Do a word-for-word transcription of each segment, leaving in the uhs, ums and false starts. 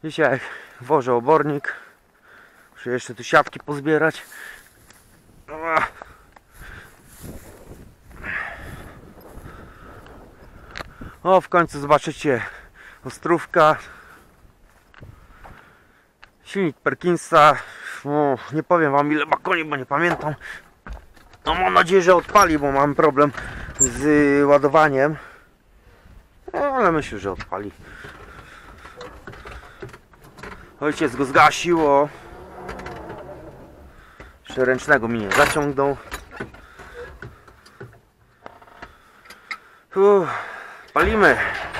Dzisiaj wożę obornik. Muszę jeszcze tu siatki pozbierać. O, w końcu zobaczycie ostrówka. Silnik Perkinsa. O, nie powiem wam ile ma koni, bo nie pamiętam. No mam nadzieję, że odpali, bo mam problem z ładowaniem. No, ale myślę, że odpali. Ojciec go zgasił. O. Jeszcze ręcznego mi nie zaciągnął. Uff, palimy.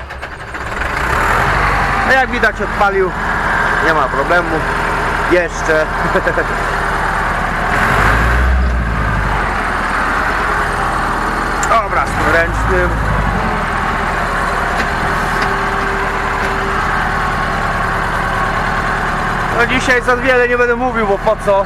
A jak widać odpalił. Nie ma problemu. Jeszcze. Dobra, z tym ręcznym. No dzisiaj za wiele nie będę mówił, bo po co?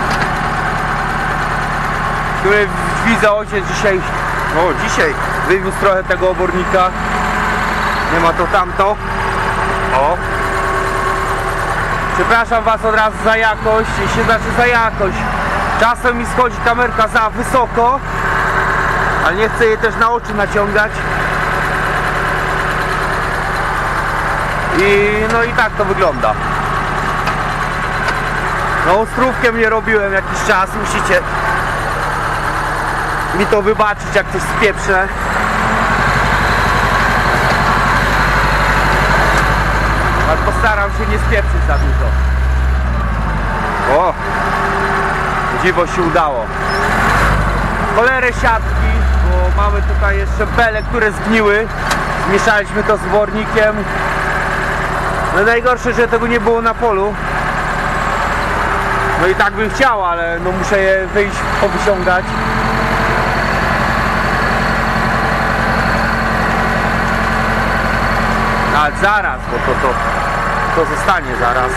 Który widzę ojciec dzisiaj. No dzisiaj wywiózł trochę tego obornika. Nie ma to tamto. O. Przepraszam was od razu za jakość. Jeśli znaczy za jakość. Czasem mi schodzi kamerka za wysoko, ale nie chcę jej też na oczy naciągać. I no i tak to wygląda. No ostrówkiem nie robiłem jakiś czas. Musicie mi to wybaczyć, jak coś spieprzę. Ale postaram się nie spieprzyć za dużo. O! Dziwo się udało. Cholerę siatki, bo mamy tutaj jeszcze bele, które zgniły. Zmieszaliśmy to z wornikiem. No najgorsze, że tego nie było na polu. No i tak bym chciał, ale no muszę je wyjść, powyciągać. Ale zaraz, bo to, to, to zostanie zaraz.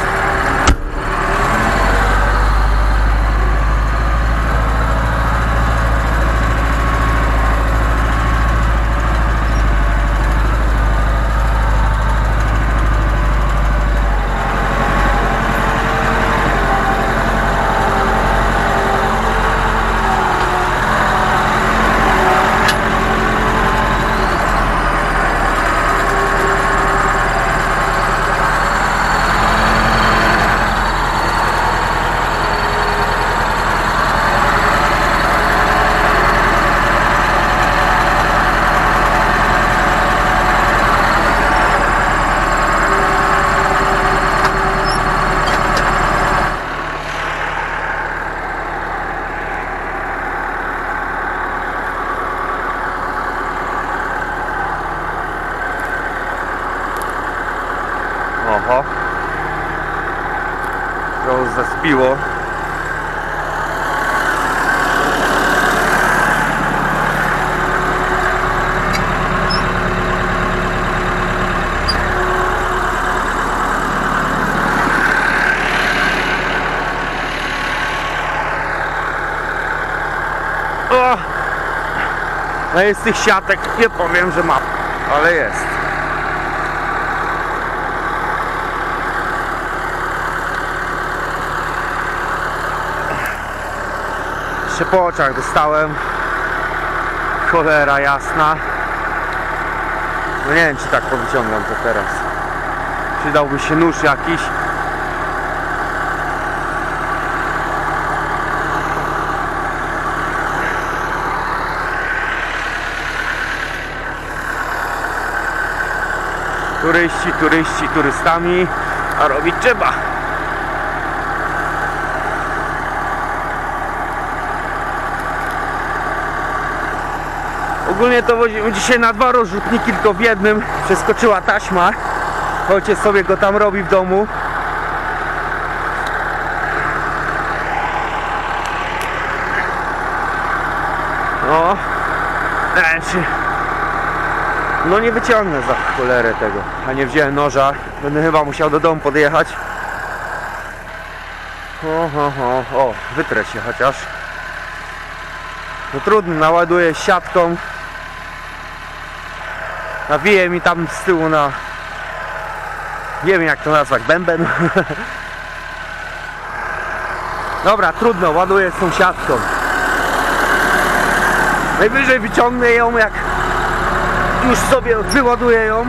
Oho, to zaspiło. O! No jest tych siatek, nie powiem, że ma, ale jest. Jeszcze po oczach dostałem. Cholera jasna. No nie wiem, czy tak powyciągam to teraz. Przydałby się nóż jakiś. Turyści, turyści, turystami, a robić trzeba. Ogólnie to wozimy dzisiaj na dwa rozrzutniki, tylko w jednym przeskoczyła taśma. Ojciec sobie go tam robi w domu. No, no nie wyciągnę za cholerę tego, a nie wziąłem noża. Będę chyba musiał do domu podjechać. O, o, o, o, wytrę się chociaż. No trudno, naładuję siatką. Nawiję mi tam z tyłu na nie wiem jak to nazwać, bęben. Dobra, trudno, ładuję z tą siatką. Najwyżej wyciągnę ją, jak już sobie wyładuję ją.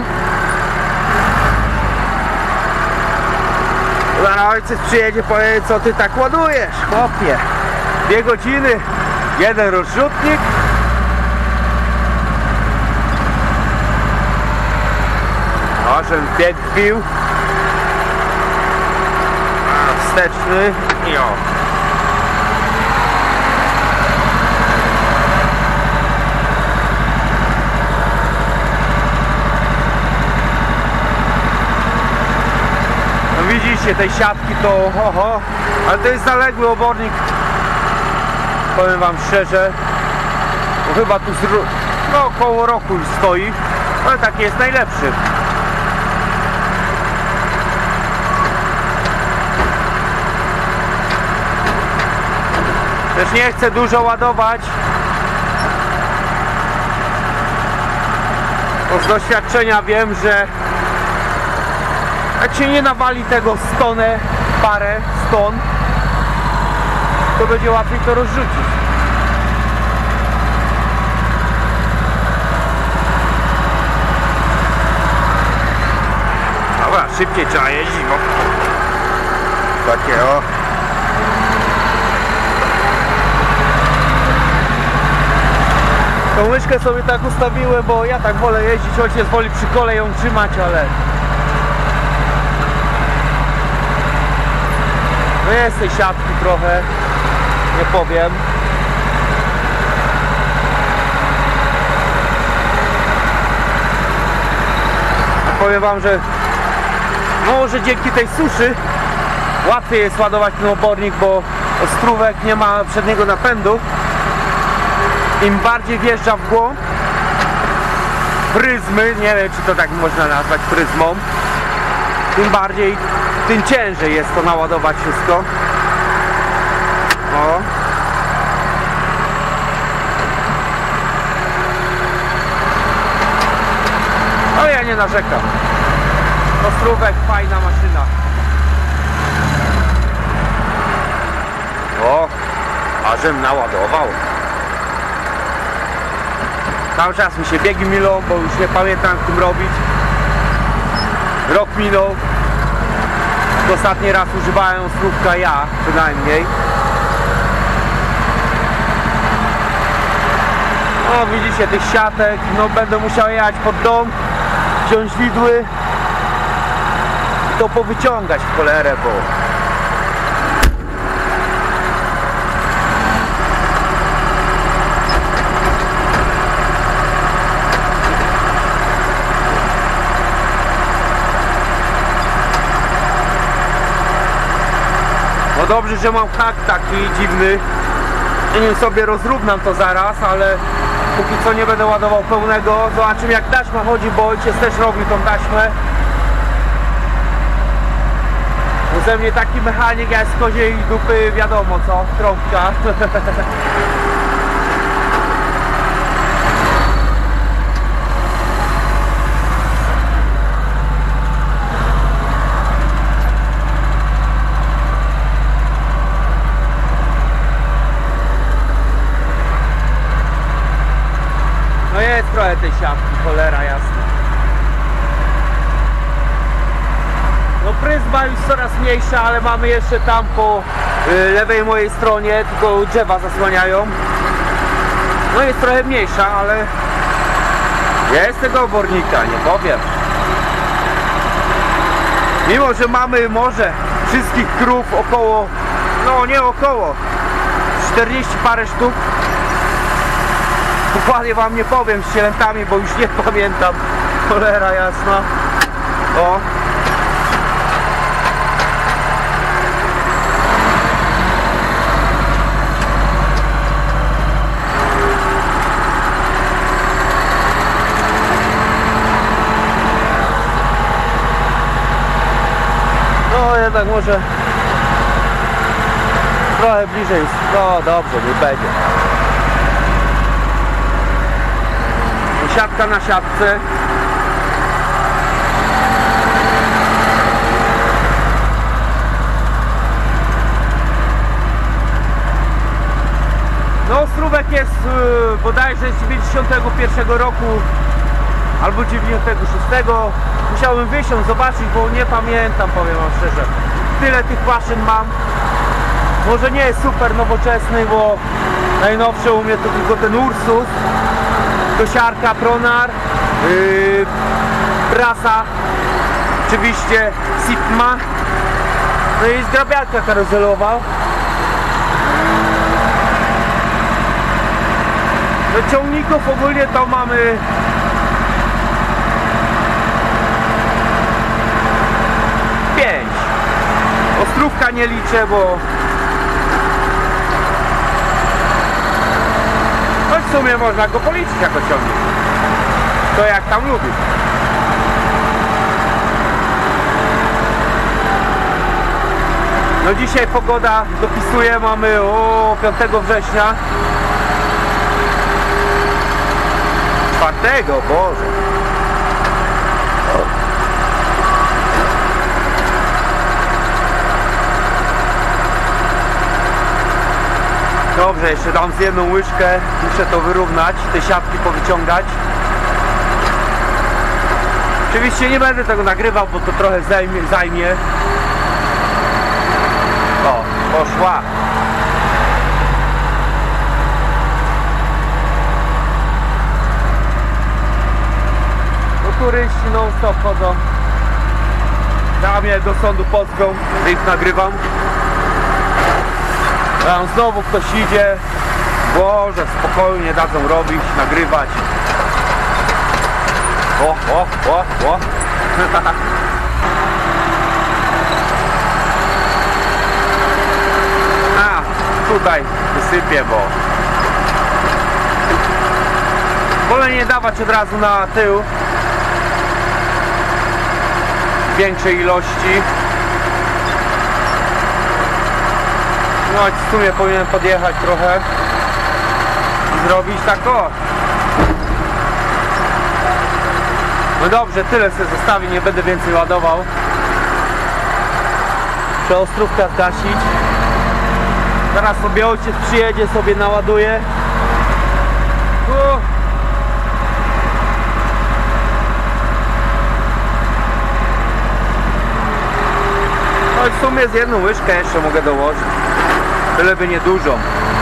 Zaraz ojciec przyjedzie, powie, co ty tak ładujesz, chłopie. Dwie godziny, jeden rozrzutnik. O, żebym bieg wbił. A, wsteczny i o. No widzicie, tej siatki to oho, ale to jest zaległy obornik. Powiem wam szczerze, bo chyba tu z, no, około roku już stoi, ale taki jest najlepszy. Też nie chcę dużo ładować, bo z doświadczenia wiem, że jak się nie nawali tego stonę, parę ston, to będzie łatwiej to rozrzucić. Dobra, szybciej trzeba jeździć, bo takie o. Tą łyżkę sobie tak ustawiłem, bo ja tak wolę jeździć, ojciec woli przy kole ją trzymać, ale no jest tej siatki trochę, nie powiem. A powiem wam, że może dzięki tej suszy łatwiej jest ładować ten obornik, bo ostrówek nie ma przedniego napędu. Im bardziej wjeżdża w głąb pryzmy, nie wiem czy to tak można nazwać pryzmą, tym bardziej, tym ciężej jest to naładować wszystko. O. Ale ja nie narzekam. Ostrówek, fajna maszyna. O, a żem naładował. Cały czas mi się biegi mylą, bo już nie pamiętam jak tym robić. Rok minął. Ostatni raz używałem ostrówka ja, przynajmniej. No widzicie tych siatek, no będę musiał jechać pod dom, wziąć widły i to powyciągać w cholerę, bo no dobrze, że mam hak taki dziwny. Nie sobie rozrównam to zaraz, ale póki co nie będę ładował pełnego. Zobaczymy jak taśma chodzi, bo ojciec też robił tą taśmę. Bo ze mnie taki mechanik, jak z koziej dupy wiadomo co, trąbka. No jest trochę tej siatki, cholera jasna. No pryzma już coraz mniejsza, ale mamy jeszcze tam po y, lewej mojej stronie, tylko drzewa zasłaniają. No jest trochę mniejsza, ale jest tego obornika, nie powiem. Mimo, że mamy może wszystkich krów około, no nie około, czterdzieści parę sztuk. Dokładnie wam nie powiem z cielętami, bo już nie pamiętam. Cholera jasna. O. No jednak może trochę bliżej jest. No dobrze, nie będzie. Siatka na siatce. jest yy, bodajże z dziewięćdziesiątego pierwszego roku albo dziewięćdziesiątego szóstego. Musiałem wysiąść, zobaczyć, bo nie pamiętam, powiem wam szczerze. Tyle tych maszyn mam. Może nie jest super nowoczesny, bo najnowsze u mnie to tylko ten Ursus, kosiarka Pronar, yy, prasa, oczywiście Sitma, no i zgrabiarka karuzelowa. Do ciągników ogólnie to mamy pięć. Ostrówka nie liczę, bo no w sumie można go policzyć jako ciągnik. To jak tam lubi. No dzisiaj pogoda dopisuje, mamy o piątego września. czwartego, Boże. Dobrze, jeszcze dam z jedną łyżkę, muszę to wyrównać, te siatki powyciągać. Oczywiście nie będę tego nagrywał, bo to trochę zajmie, zajmie. O, poszła. No turyści non stop chodzą. Dam je do sądu Podską, ich nagrywam. Tam znowu ktoś idzie. Boże, spokojnie dadzą robić, nagrywać. O, o, o, o. A, tutaj wysypię, bo wolę nie dawać od razu na tył większej ilości. No w sumie powinien podjechać trochę i zrobić tak o. No dobrze, tyle sobie zostawię, nie będę więcej ładował. Muszę ostrówkę zgasić. Zaraz sobie ojciec przyjedzie, sobie naładuje. U. No i w sumie z jedną łyżkę jeszcze mogę dołożyć. Tyle by nie dużo.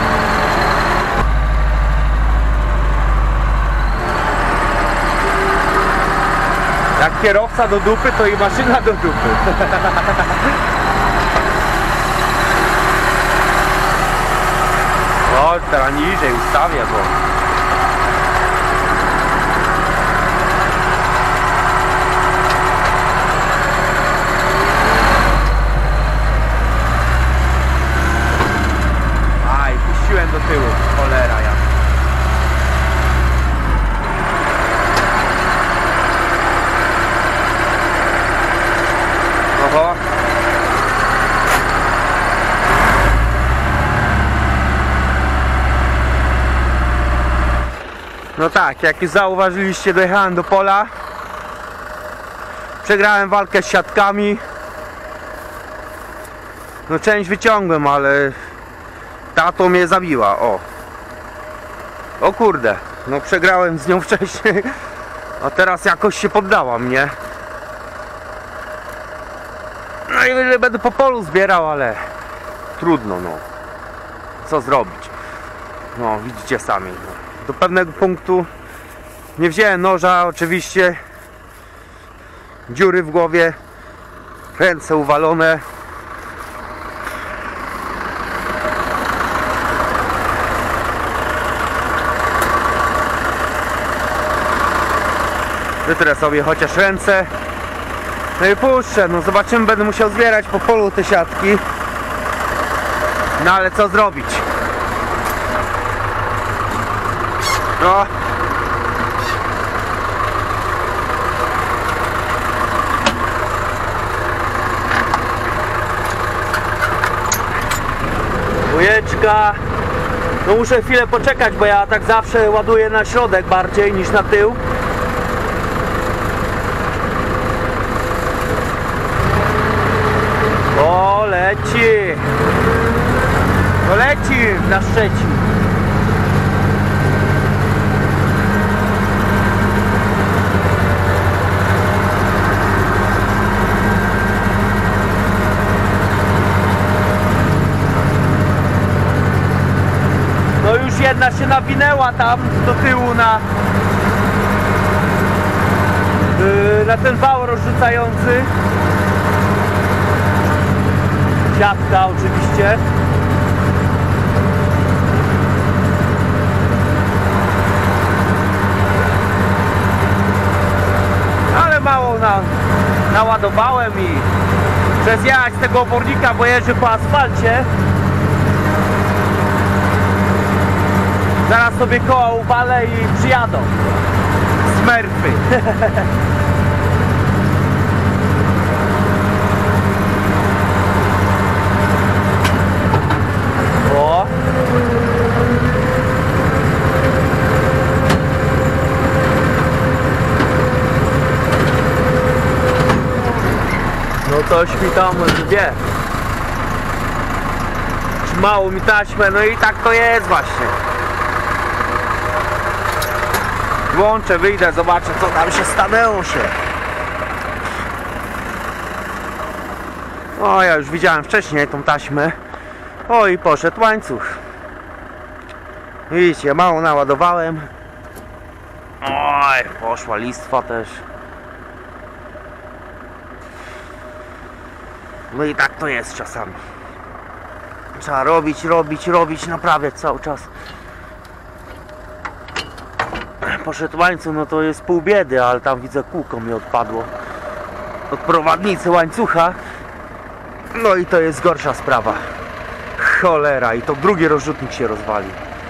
Jak kierowca do dupy, to i maszyna do dupy. O, teraz niżej ustawię, bo aj, puściłem do tyłu, cholera ja. Oho. No tak, jak już zauważyliście, dojechałem do pola. Przegrałem walkę z siatkami. No część wyciągłem, ale ta to mnie zabiła, o. O kurde, no przegrałem z nią wcześniej, a teraz jakoś się poddała mnie. No i będę po polu zbierał, ale trudno, no. Co zrobić? No, widzicie sami. No. Do pewnego punktu nie wziąłem noża, oczywiście. Dziury w głowie, ręce uwalone. Wytrę sobie chociaż ręce. No i puszczę, no zobaczymy, będę musiał zbierać po polu te siatki. No ale co zrobić? No. Bujeczka. No muszę chwilę poczekać, bo ja tak zawsze ładuję na środek bardziej niż na tył. O, leci. To leci na Szczecin. jedna się nawinęła tam do tyłu na yy, na ten wał rozrzucający. Siatka oczywiście. Ale mało na, naładowałem i przez jechać z tego obornika, bo jeżdżę po asfalcie. Zaraz sobie koła uwalę i przyjadą Smurfy. O. No coś mi tam wie. Trzymało mi taśmę, no i tak to jest właśnie. Włączę, wyjdę, zobaczę co tam się stanęło się. O, ja już widziałem wcześniej tą taśmę. O, i poszedł łańcuch. Widzicie, mało naładowałem. Oj, poszła listwa też. No i tak to jest czasami. Trzeba robić, robić, robić, naprawiać cały czas. Poszedł łańcuch, no to jest pół biedy, ale tam widzę kółko mi odpadło od prowadnicy łańcucha. No i to jest gorsza sprawa. Cholera, i to drugi rozrzutnik się rozwalił.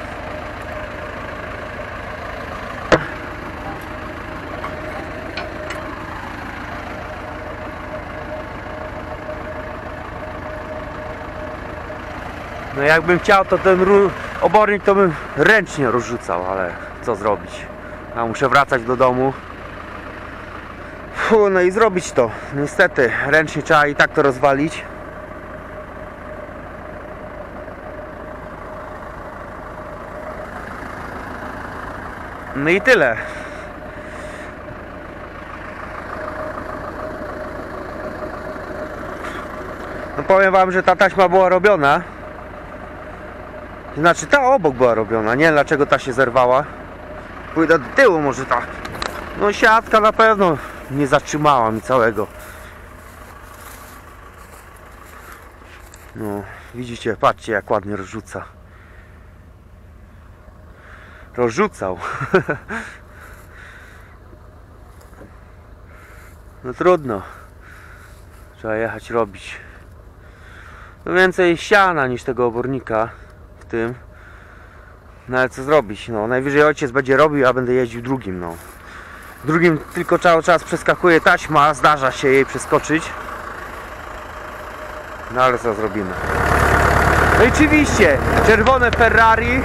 No jakbym chciał, to ten obornik to bym ręcznie rozrzucał, ale co zrobić? Ja muszę wracać do domu. Fuh, no i zrobić to. Niestety, ręcznie trzeba i tak to rozwalić. No i tyle. No powiem wam, że ta taśma była robiona. Znaczy ta obok była robiona. Nie wiem dlaczego ta się zerwała. Pójdę do tyłu, może ta. No siatka na pewno nie zatrzymała mi całego. No widzicie, patrzcie jak ładnie rozrzuca. Rozrzucał. No trudno. Trzeba jechać robić. No więcej siana niż tego obornika w tym. No ale co zrobić? No najwyżej ojciec będzie robił, a będę jeździł drugim. No drugim tylko cały czas przeskakuje taśma, zdarza się jej przeskoczyć. No ale co zrobimy? No i oczywiście czerwone Ferrari.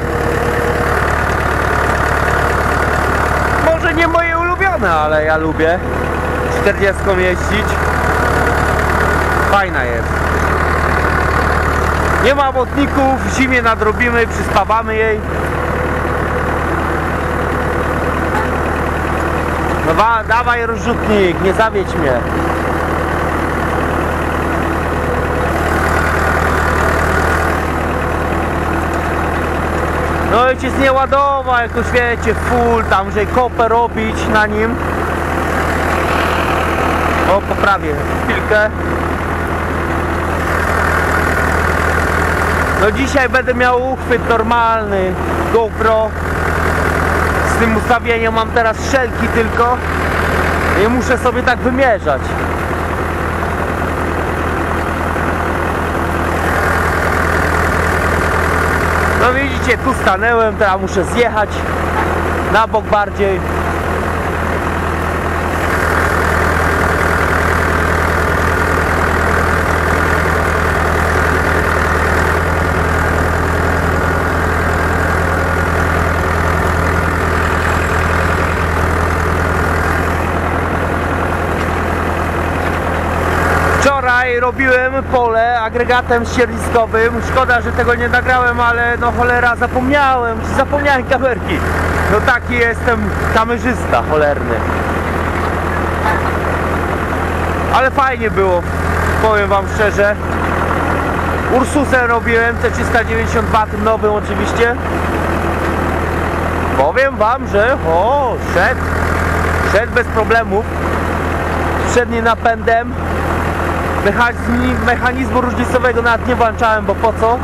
Może nie moje ulubione, ale ja lubię czterdziestką jeździć. Fajna jest. Nie ma błotników, w zimie nadrobimy, przyspawamy jej. No wa, dawaj rozrzutnik, nie zawiedź mnie. No ojciec nie ładował, jako wiecie, full, tam, że kopę robić na nim. O, poprawię chwilkę. No dzisiaj będę miał uchwyt normalny, GoPro. Z tym ustawieniem mam teraz szelki tylko. I muszę sobie tak wymierzać. No widzicie, tu stanęłem, teraz muszę zjechać na bok bardziej. Wczoraj robiłem pole agregatem ścierniskowym. Szkoda, że tego nie nagrałem, ale no cholera, zapomniałem, zapomniałem kamerki. No taki jestem kamerzysta cholerny. Ale fajnie było, powiem wam szczerze. Ursusem robiłem, T trzysta dziewięćdziesiąt dwa, tym nowym oczywiście. Powiem wam, że o, szedł, szedł bez problemów, przednim napędem, mechanizmu, mechanizmu różnicowego nawet nie włączałem, bo po co?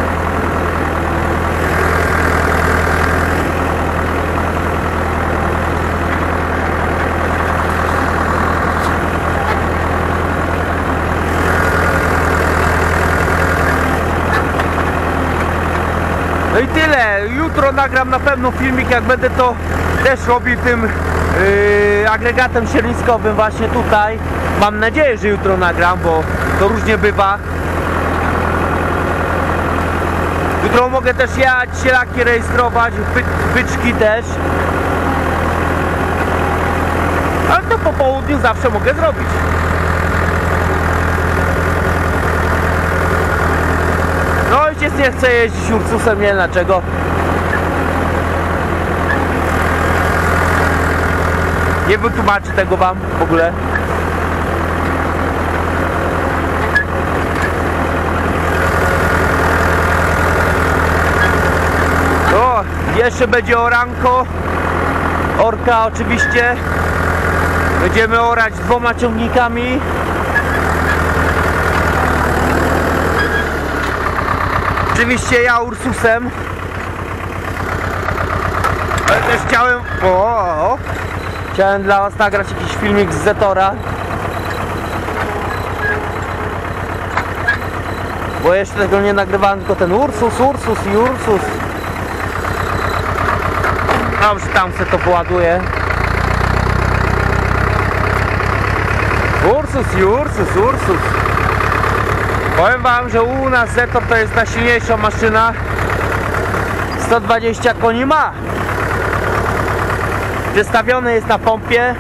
No i tyle. Jutro nagram na pewno filmik, jak będę to też robił tym yy, agregatem sierniskowym właśnie tutaj. Mam nadzieję, że jutro nagram, bo to różnie bywa. Jutro mogę też jechać, sielaki rejestrować, by, byczki też. Ale to po południu zawsze mogę zrobić. No ojciec nie chce jeździć Ursusem, nie wiem dlaczego. Nie wytłumaczę tego wam w ogóle. O, jeszcze będzie oranko. Orka oczywiście. Będziemy orać dwoma ciągnikami. Oczywiście ja Ursusem. Ale też chciałem... O, o, chciałem dla was nagrać jakiś filmik z Zetora. Bo jeszcze tego nie nagrywałem, tylko ten Ursus, Ursus i Ursus. Dobrze, tam se to poładuję. Ursus i Ursus, Ursus. Powiem wam, że u nas Zetor to jest najsilniejsza maszyna. sto dwadzieścia koni ma. Przestawiony jest na pompie.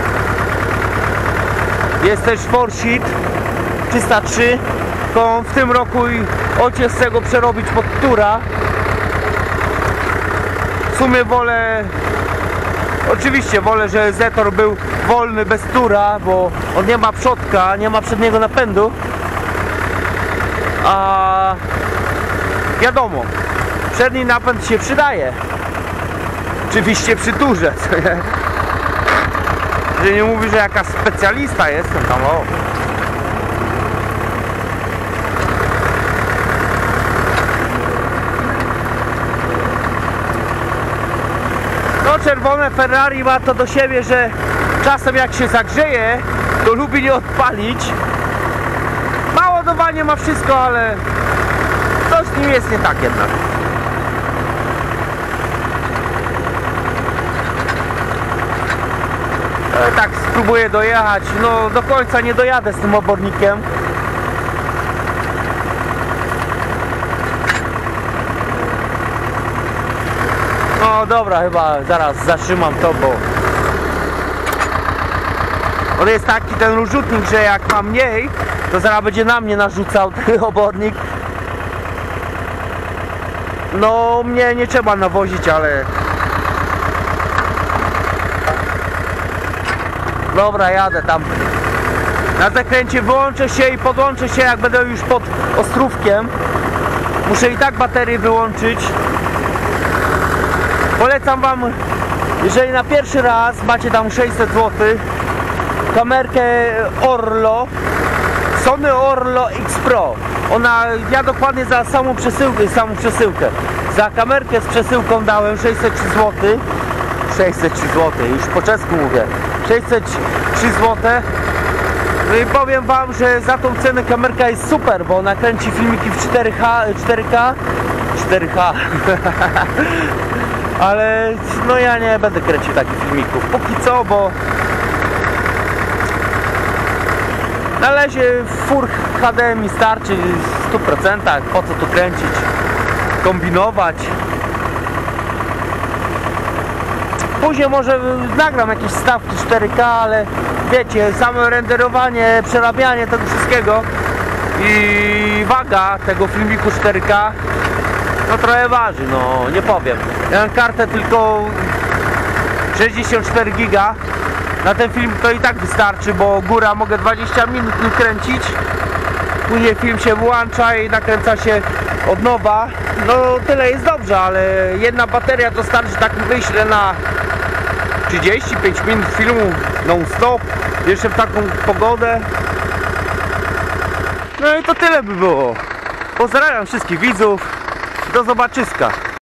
Jest też Forsheet trzysta trzy. Tylko w tym roku ojciec chce go przerobić pod tura. W sumie wolę... Oczywiście wolę, że Zetor był wolny bez tura, bo on nie ma przodka, nie ma przedniego napędu. A wiadomo, przedni napęd się przydaje. Oczywiście przy turze. Że nie mówi, że jakaś specjalista jestem tam. O. No czerwone Ferrari ma to do siebie, że czasem jak się zagrzeje, to lubi nie odpalić. Ładowanie ma wszystko, ale coś z nim jest nie tak jednak. E, tak spróbuję dojechać, no do końca nie dojadę z tym obornikiem. No dobra, chyba zaraz zatrzymam to, bo on jest taki ten rozrzutnik, że jak ma mniej, to zaraz będzie na mnie narzucał ten obornik. No mnie nie trzeba nawozić, ale... Dobra, jadę tam. Na zakręcie wyłączę się i podłączę się, jak będę już pod Ostrówkiem. Muszę i tak baterię wyłączyć. Polecam wam, jeżeli na pierwszy raz macie tam sześćset złotych, kamerkę Orlo, Sony Orlo X Pro. Ona, ja dokładnie za samą przesyłkę, samą przesyłkę, za kamerkę z przesyłką dałem sześćset trzy złote. sześćset trzy złote, już po czesku mówię. sześćset trzy złote. No i powiem wam, że za tą cenę kamerka jest super, bo ona kręci filmiki w cztery K, cztery K, cztery K. Ale no ja nie będę kręcił takich filmików póki co, bo na razie Full H D mi starczy w stu procentach. Po co tu kręcić, kombinować? Później może nagram jakieś stawki cztery K, ale wiecie, samo renderowanie, przerabianie tego wszystkiego i waga tego filmiku cztery K no trochę waży, no nie powiem. Ja mam kartę tylko sześćdziesiąt cztery giga. Na ten film to i tak wystarczy, bo góra mogę dwadzieścia minut kręcić później film się włącza i nakręca się od nowa. No tyle jest dobrze, ale jedna bateria to starczy, tak myślę, na trzydzieści pięć minut filmu non stop, jeszcze w taką pogodę. No i to tyle by było. Pozdrawiam wszystkich widzów, do zobaczyska.